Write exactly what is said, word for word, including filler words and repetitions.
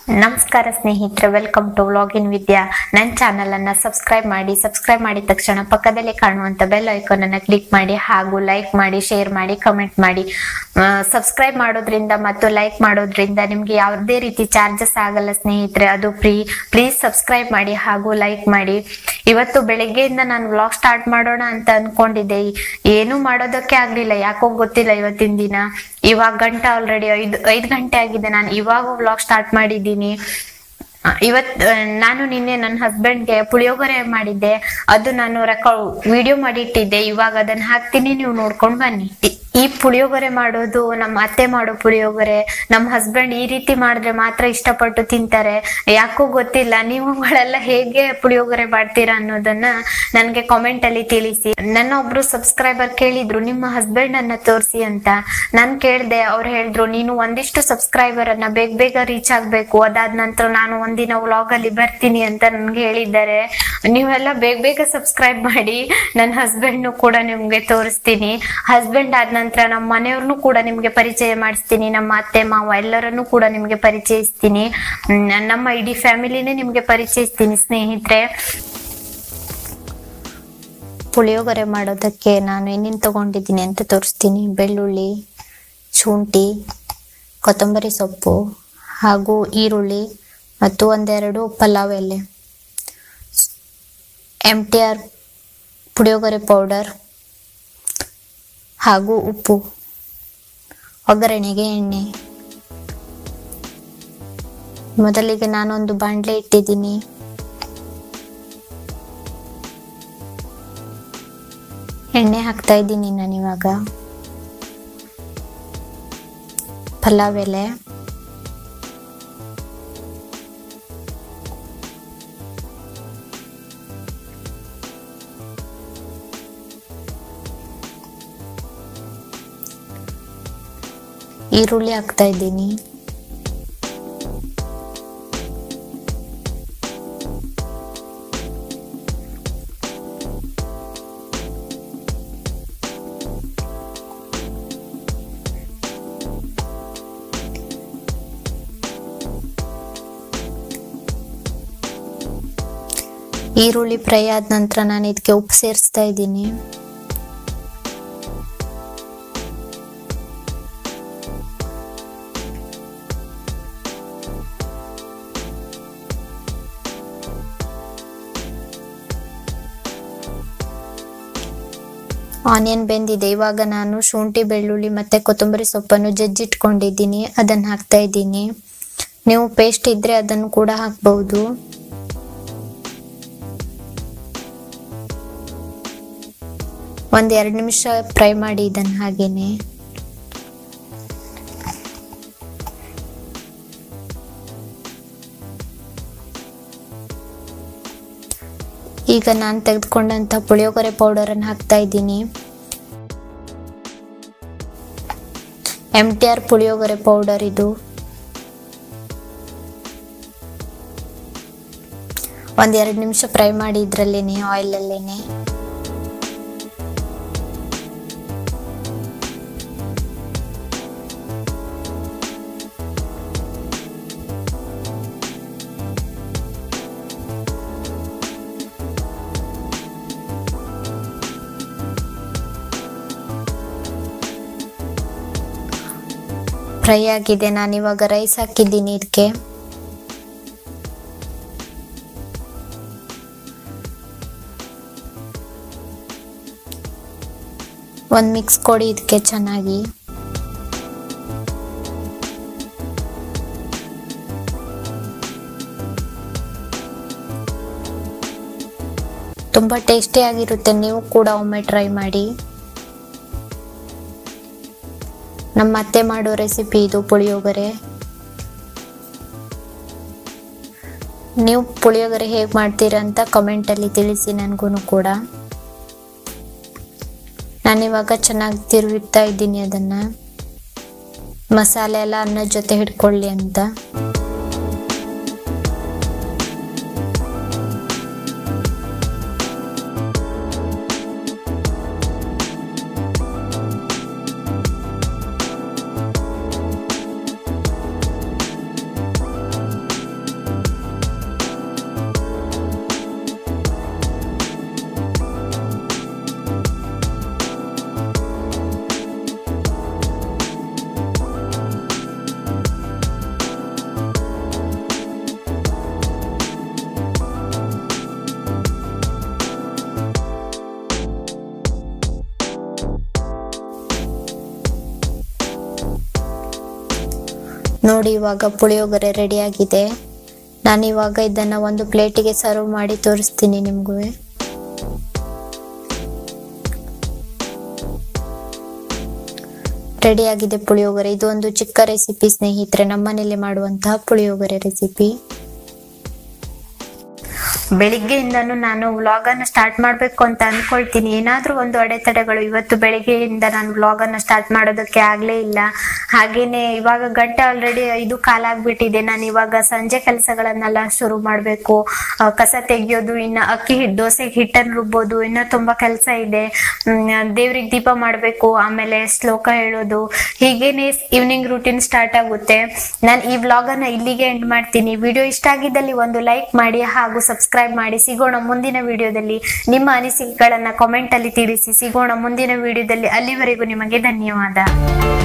ನಮಸ್ಕಾರ ಸ್ನೇಹಿತರೆ, welcome to vlog in Vidya. ನನ್ನ ಚಾನಲ್ ಅನ್ನ ಸಬ್ಸ್ಕ್ರೈಬ್ ಮಾಡಿ. ಸಬ್ಸ್ಕ್ರೈಬ್ ಮಾಡಿದ ತಕ್ಷಣ ಪಕ್ಕದಲ್ಲಿ ಕಾಣುವಂತ ಬೆಲ್ ಐಕಾನ್ ಅನ್ನ ಕ್ಲಿಕ್ ಮಾಡಿ, ಹಾಗೂ ಲೈಕ್ ಮಾಡಿ, ಶೇರ್ ಮಾಡಿ, ಕಮೆಂಟ್ ಮಾಡಿ. ಸಬ್ಸ್ಕ್ರೈಬ್ ಮಾಡೋದ್ರಿಂದ ಮತ್ತು ಲೈಕ್ ಮಾಡೋದ್ರಿಂದ ನಿಮ್ಗೆ ಯಾವುದೇ ರೀತಿ ಚಾರ್ಜಸ್ ಆಗಲ್ಲ ಸ್ನೇಹಿತರೆ, ಅದು ಫ್ರೀ. ಪ್ಲೀಸ್ ಸಬ್ಸ್ಕ್ರೈಬ್ ಮಾಡಿ ಹಾಗೂ ಲೈಕ್ ಮಾಡಿ. ಇವತ್ತು ಬೆಳಗ್ಗೆಯಿಂದ ನಾನು ವ್ಲಾಗ್ ಸ್ಟಾರ್ಟ್ ಮಾಡೋಣ ಅಂತ ಅನ್ಕೊಂಡಿದ್ದೆ, ಏನು ಮಾಡೋದಕ್ಕೆ ಆಗ್ಲಿಲ್ಲ, ಯಾಕೋ ಗೊತ್ತಿಲ್ಲ ಇವತ್ತಿನ ದಿನ. ಇವಾಗ ಗಂಟೆ ಆಲ್ರೆಡಿ ಐದು ಐದು ಗಂಟೆ ಆಗಿದೆ, ನಾನು ಇವಾಗ ವ್ಲಾಗ್ ಸ್ಟಾರ್ಟ್ ಮಾಡಿದ್ದೀನಿ. ಇವತ್ ನಾನು ನಿನ್ನೆ ನನ್ನ ಹಸ್ಬೆಂಡ್ಗೆ ಪುಳಿಯೋಗರೆ ಮಾಡಿದ್ದೆ, ಅದು ನಾನು ರೆಕಾರ್ಡ್ ವಿಡಿಯೋ ಮಾಡಿ ಇಟ್ಟಿದ್ದೆ. ಇವಾಗ ಅದನ್ನ ಹಾಕ್ತೀನಿ, ನೀವು ನೋಡ್ಕೊಂಡ್ ಬನ್ನಿ. ಈ ಪುಳಿಯೋಗರೆ ಮಾಡೋದು ನಮ್ಮ ಅತ್ತೆ ಮಾಡೋ ಪುಳಿಯೋಗರೆ. ನಮ್ಮ ಹಸ್ಬೆಂಡ್ ಈ ರೀತಿ ಮಾಡಿದ್ರೆ ಮಾತ್ರ ಇಷ್ಟಪಟ್ಟು ತಿಂತಾರೆ, ಯಾಕೋ ಗೊತ್ತಿಲ್ಲ. ನೀವುಗಳೆಲ್ಲ ಹೇಗೆ ಪುಳಿಯೋಗರೆ ಮಾಡ್ತೀರಾ ಅನ್ನೋದನ್ನ ನನ್ಗೆ ಕಾಮೆಂಟ್ ಅಲ್ಲಿ ತಿಳಿಸಿ. ನನ್ನ ಒಬ್ರು ಸಬ್ಸ್ಕ್ರೈಬರ್ ಕೇಳಿದ್ರು ನಿಮ್ಮ ಹಸ್ಬೆಂಡ್ ಅನ್ನ ತೋರಿಸಿ ಅಂತ. ನಾನ್ ಕೇಳ್ದೆ, ಅವ್ರು ಹೇಳಿದ್ರು ನೀನು ಒಂದಿಷ್ಟು ಸಬ್ಸ್ಕ್ರೈಬರ್ ಅನ್ನ ಬೇಗ ಬೇಗ ರೀಚ್ ಆಗ್ಬೇಕು, ಅದಾದ ನಂತರ ನಾನು ಒಂದಿನ ವ್ಲಾಗ್ ಅಲ್ಲಿ ಬರ್ತೀನಿ ಅಂತ ನನ್ಗೆ ಹೇಳಿದ್ದಾರೆ. ನೀವೆಲ್ಲ ಬೇಗ ಬೇಗ ಸಬ್ಸ್ಕ್ರೈಬ್ ಮಾಡಿ, ನನ್ನ ಹಸ್ಬೆಂಡ್ ಕೂಡ ನಿಮ್ಗೆ ತೋರಿಸ್ತೀನಿ. ಹಸ್ಬೆಂಡ್ ಆದ ನಂತರ ನಮ್ಮ ಮನೆಯವ್ರನ್ನು ಕೂಡ ನಿಮ್ಗೆ ಪರಿಚಯ ಮಾಡಿಸ್ತೀನಿ, ನಮ್ಮ ಅತ್ತೆ ಮಾವ ಎಲ್ಲರನ್ನು ಕೂಡ ನಿಮ್ಗೆ ಪರಿಚಯಿಸ್ತೀನಿ, ನಮ್ಮ ಇಡೀ ಫ್ಯಾಮಿಲಿನೇ ನಿಮ್ಗೆ ಪರಿಚಯಿಸ್ತೀನಿ ಸ್ನೇಹಿತರೆ. ಪುಳಿಯೋಗರೆ ಮಾಡೋದಕ್ಕೆ ನಾನು ಏನೇನು ತಗೊಂಡಿದ್ದೀನಿ ಅಂತ ತೋರಿಸ್ತೀನಿ. ಬೆಳ್ಳುಳ್ಳಿ, ಶುಂಠಿ, ಕೊತ್ತಂಬರಿ ಸೊಪ್ಪು ಹಾಗೂ ಈರುಳ್ಳಿ ಮತ್ತು ಒಂದೆರಡು ಪಲಾವ್ ಎಲೆ, M T R puliyogare powder ಹಾಗೂ ಉಪ್ಪು, ಒಗ್ಗರಣೆಗೆ ಎಣ್ಣೆ. ಮೊದಲಿಗೆ ನಾನೊಂದು ಬಾಂಡ್ಲೆ ಇಟ್ಟಿದ್ದೀನಿ. ಎಣ್ಣೆ ಹಾಕ್ತಾ ಇದ್ದೀನಿ ನಾನಿವಾಗ. ಪಲಾವ್ ಎಲೆ, ಈರುಳ್ಳಿ ಹಾಕ್ತಾ ಇದ್ದೀನಿ, ಈರುಳ್ಳಿ ಫ್ರೈ ಆದ ನಂತರ ನಾನು ಇದಕ್ಕೆ ಉಪ್ಪು ಸೇರಿಸ್ತಾ ಇದ್ದೀನಿ. ಆನಿಯನ್ ಬೆಂದಿದೆ. ಇವಾಗ ನಾನು ಶುಂಠಿ, ಬೆಳ್ಳುಳ್ಳಿ ಮತ್ತೆ ಕೊತ್ತಂಬರಿ ಸೊಪ್ಪನ್ನು ಜಜ್ಜಿಟ್ಕೊಂಡಿದ್ದೀನಿ, ಅದನ್ನ ಹಾಕ್ತಾ ಇದ್ದೀನಿ. ನೀವು ಪೇಸ್ಟ್ ಇದ್ರೆ ಅದನ್ನು ಕೂಡ ಹಾಕಬಹುದು. ಒಂದ್ ಎರಡು ನಿಮಿಷ ಫ್ರೈ ಮಾಡಿ ಇದನ್ನ ಹಾಗೇನೆ. ಈಗ ನಾನು ತೆಗೆದುಕೊಂಡಂತ ಪುಳಿಯೋಗರೆ ಪೌಡರ್ ಅನ್ನು ಹಾಕ್ತಾ ಇದ್ದೀನಿ. M T R puliyogare powder ಇದು. ಒಂದ್ ಎರಡು ನಿಮಿಷ ಫ್ರೈ ಮಾಡಿ ಇದ್ರಲ್ಲೇನೆ, ಆಯಿಲ್ ಅಲ್ಲೇನೆ. ಫ್ರೈ ಆಗಿದೆ. ನಾನು ಇವಾಗ ರೈಸ್ ಹಾಕಿದ್ದೀನಿ ಇದಕ್ಕೆ. ಒಂದ್ ಮಿಕ್ಸ್ ಕೊಡಿ ಇದಕ್ಕೆ ಚೆನ್ನಾಗಿ. ತುಂಬಾ ಟೇಸ್ಟಿ ಆಗಿರುತ್ತೆ, ನೀವು ಕೂಡ ಒಮ್ಮೆ ಟ್ರೈ ಮಾಡಿ. ನಮ್ಮ ಅತ್ತೆ ಮಾಡೋ ರೆಸಿಪಿ ಇದು ಪುಳಿಯೋಗರೆ. ನೀವು ಪುಳಿಯೋಗರೆ ಹೇಗೆ ಮಾಡ್ತೀರಾ ಅಂತ ಕಮೆಂಟ್ ಅಲ್ಲಿ ತಿಳಿಸಿ ನನಗೂ ಕೂಡ. ನಾನಿವಾಗ ಚೆನ್ನಾಗಿ ತಿರುವಿಡ್ತಾ ಇದ್ದೀನಿ ಅದನ್ನ, ಮಸಾಲೆ ಎಲ್ಲ ಅನ್ನದ ಜೊತೆ ಹಿಡ್ಕೊಳ್ಳಿ ಅಂತ. ನೋಡಿ, ಇವಾಗ ಪುಳಿಯೋಗರೆ ರೆಡಿ ಆಗಿದೆ. ನಾನು ಇವಾಗ ಇದನ್ನ ಒಂದು ಪ್ಲೇಟಿಗೆ ಸರ್ವ್ ಮಾಡಿ ತೋರಿಸ್ತೀನಿ ನಿಮ್ಗೂ. ರೆಡಿ ಆಗಿದೆ ಪುಳಿಯೋಗರೆ. ಇದು ಒಂದು ಚಿಕ್ಕ ರೆಸಿಪಿ ಸ್ನೇಹಿತರೆ, ನಮ್ಮನೇಲಿ ಮಾಡುವಂತಹ ಪುಳಿಯೋಗರೆ ರೆಸಿಪಿ. ಬೆಳಿಗ್ಗೆಯಿಂದನೂ ನಾನು ವ್ಲಾಗ್ ಅನ್ನ ಸ್ಟಾರ್ಟ್ ಮಾಡ್ಬೇಕು ಅಂತ ಅನ್ಕೊಳ್ತೀನಿ. ಏನಾದ್ರೂ ಒಂದು ಅಡೆತಡೆಗಳು, ಇವತ್ತು ಬೆಳಿಗ್ಗೆಯಿಂದ ನಾನು ವ್ಲಾಗ್ ಅನ್ನ ಸ್ಟಾರ್ಟ್ ಮಾಡೋದಕ್ಕೆ ಆಗ್ಲೇ ಇಲ್ಲ. ಹಾಗೇನೆ ಇವಾಗ ಗಂಟೆ ಆಲ್ರೆಡಿ ಐದು ಕಾಲ ಆಗ್ಬಿಟ್ಟಿದೆ. ನಾನು ಇವಾಗ ಸಂಜೆ ಕೆಲಸಗಳನ್ನೆಲ್ಲ ಶುರು ಮಾಡ್ಬೇಕು. ಕಸ ತೆಗಿಯೋದು, ಇನ್ನ ಅಕ್ಕಿ ಹಿಟ್ಟು, ದೋಸೆಗೆ ಹಿಟ್ಟನ್ನು ರುಬ್ಬೋದು, ಇನ್ನ ತುಂಬಾ ಕೆಲಸ ಇದೆ. ದೇವ್ರಿಗೆ ದೀಪ ಮಾಡ್ಬೇಕು, ಆಮೇಲೆ ಶ್ಲೋಕ ಹೇಳೋದು, ಹೀಗೇನೆ ಈವ್ನಿಂಗ್ ರೂಟೀನ್ ಸ್ಟಾರ್ಟ್ ಆಗುತ್ತೆ. ನಾನು ಈ ವ್ಲಾಗ್ ಅನ್ನ ಇಲ್ಲಿಗೆ ಎಂಡ್ ಮಾಡ್ತೀನಿ. ವಿಡಿಯೋ ಇಷ್ಟ ಆಗಿದ್ದಲ್ಲಿ ಒಂದು ಲೈಕ್ ಮಾಡಿ ಹಾಗೂ ಸಬ್ಸ್ಕ್ರೈಬ್ ಮಾಡಿ. ಸಿಗೋಣ ಮುಂದಿನ ವಿಡಿಯೋದಲ್ಲಿ. ನಿಮ್ಮ ಅನಿಸಿಕೆಗಳನ್ನ ಕಾಮೆಂಟ್ ಅಲ್ಲಿ ತಿಳಿಸಿ. ಸಿಗೋಣ ಮುಂದಿನ ವಿಡಿಯೋದಲ್ಲಿ. ಅಲ್ಲಿವರೆಗೂ ನಿಮಗೆ ಧನ್ಯವಾದ.